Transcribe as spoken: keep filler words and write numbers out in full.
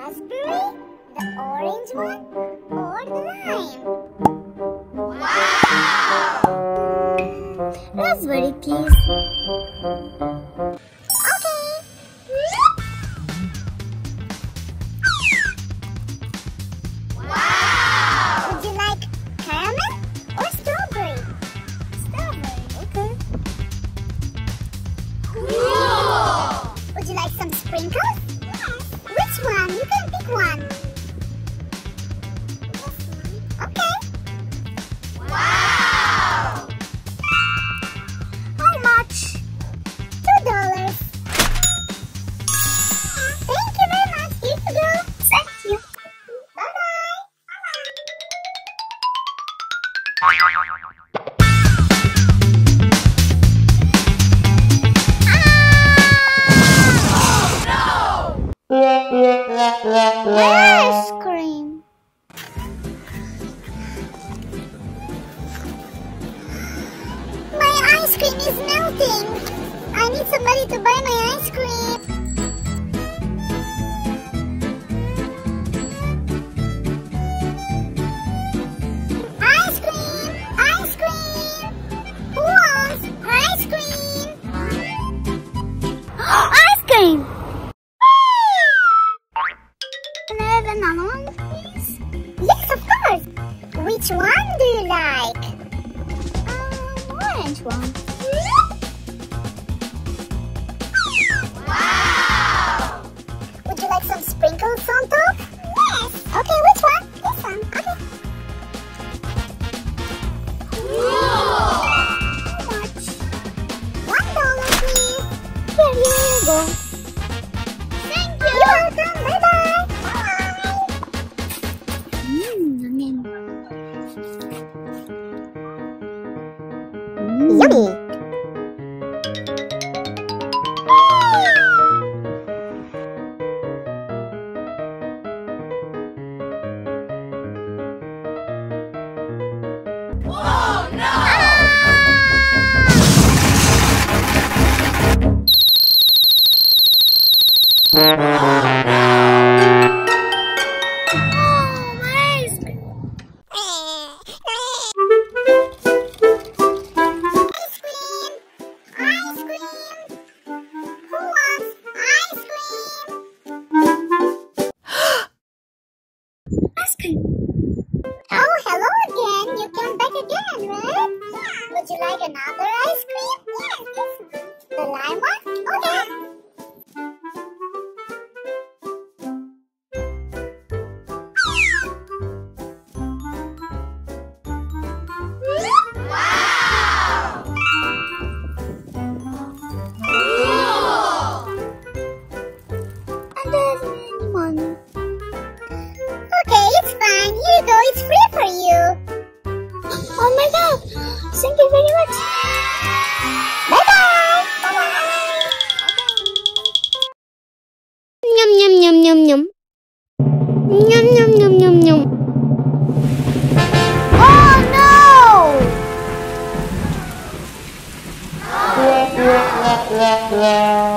raspberry, the orange one, or the lime? Wow! Raspberry, please. Okay. Wow! Would you like caramel or strawberry? Strawberry, okay. Cool! Would you like some sprinkles? Yes. Which one? You can pick one. Okay. Wow! How much? Two dollars. Thank you very much. Here you go. Thank you. Bye bye. Ice cream. My ice cream is melting. I need somebody to buy my ice cream. Ice cream! Ice cream! Who wants ice cream? Ice cream! Can I have another one, please? Yes, of course. Which one do you like? Um, orange one. Wow! Would you like some sprinkles on top? Yes. Okay, which one? This one. Okay. Cool. How much? One dollar, please. Here you go. Thank you. You're welcome. Bye bye. Yummy! Oh no! Oh, hello again. You came back again, right? Yeah. Would you like another ice cream? Yes, this one. The lime one? Okay. Wow! Cool! And there's many one. Okay, it's fine. Here you go. It's free for you. Oh my god. Thank you very much. Bye-bye. Bye-bye. Yum, yum, yum, yum, yum. Yum, yum, yum, yum, yum. Oh, no! Oh, no!